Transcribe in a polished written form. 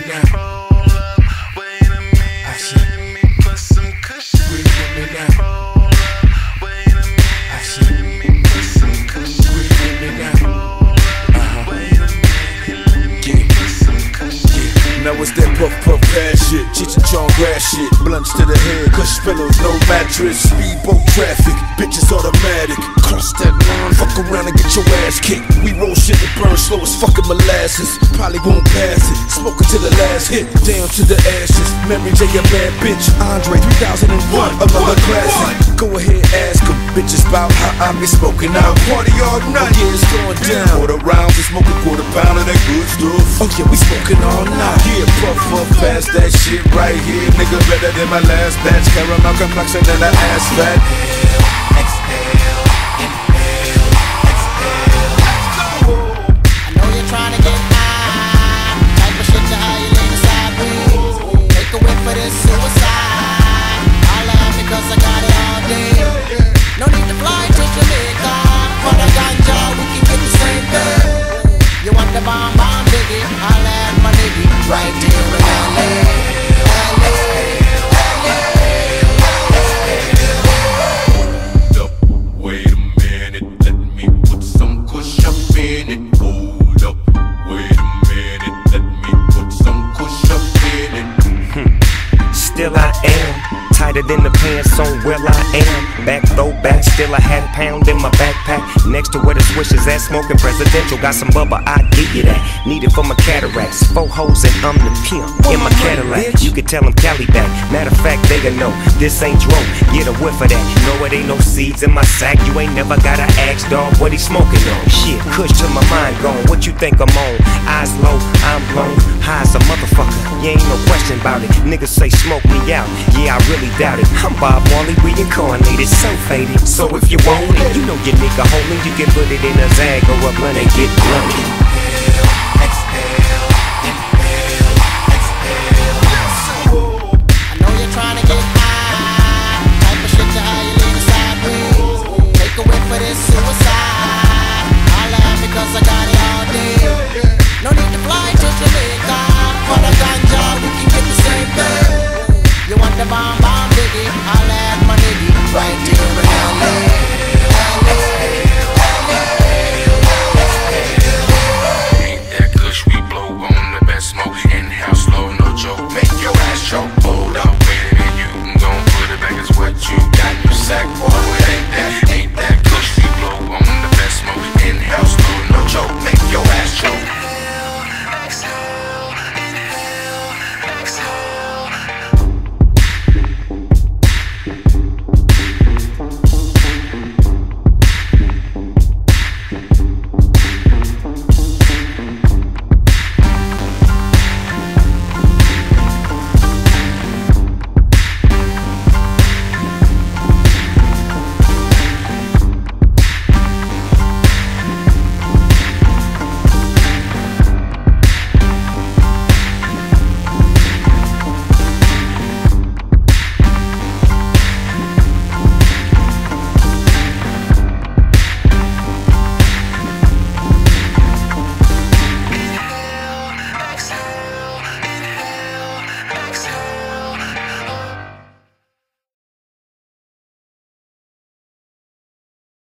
now. Hold up, wait a minute, let me put some Kush up in it. Hold up, wait a minute, let me put some Kush up in it. Hold up, wait a minute, let me put some Kush up in it. Now it's that puff puff pass shit, Cheech and Chong grass shit, blunts to the head, Kush pillows, no mattress, speedboat traffic, bitches automatic, cross that line, fuck around and get your ass kicked. We roll shit that burn slow as fucking molasses, probably won't pass it, smoking to the last hit, down to the ashes. Mary J a bad bitch, Andre 3001, another classic. Go ahead, ask them, bitches bout how I be smoking out. Party all night, yeah, it's going down. Quarter rounds, we smoking quarter pound of that good stuff. Oh yeah, we smoking all night. Yeah, puff puff past that shit right here, nigga, better than my last batch. Caramel complexion and the ass fat. Exhale, inhale, exhale. I know you're trying to get high, type of shit to how you lean sideways. Take a whip for this suicide. I laugh because I got it all day. No need to fly to Jamaica for the ganja, we can get the same thing. You want the bomb bomb biggie? I'll add my nigga right here in LA. Hold up, wait a minute, let me put some Kush up in it. Hold up, wait a minute, let me put some Kush up in it. Still I am tighter than the pants on where I am. Back throwback, still a half pound in my backpack. Next to where the swish is at, smoking presidential. Got some bubba, I give you that. Need it for my cataracts. 4 hoes and I'm the pimp in my Cadillac. You can tell them Cali back. Matter of fact, they gon' know this ain't dro. Get a whiff of that. No, it ain't no seeds in my sack. You ain't never gotta ask, dog, what he smoking on. Shit, Kush to my mind gone. What you think I'm on? Eyes low, I'm blown. High as a motherfucker. You ain't no question about it. Niggas say smoke me out. Yeah, I really doubt it. I'm Bob Marley, reincarnated, so faded. So if you want it, you know your nigga homie, you can put it in a Zag or a blunt and get blunted. Exhale, exhale.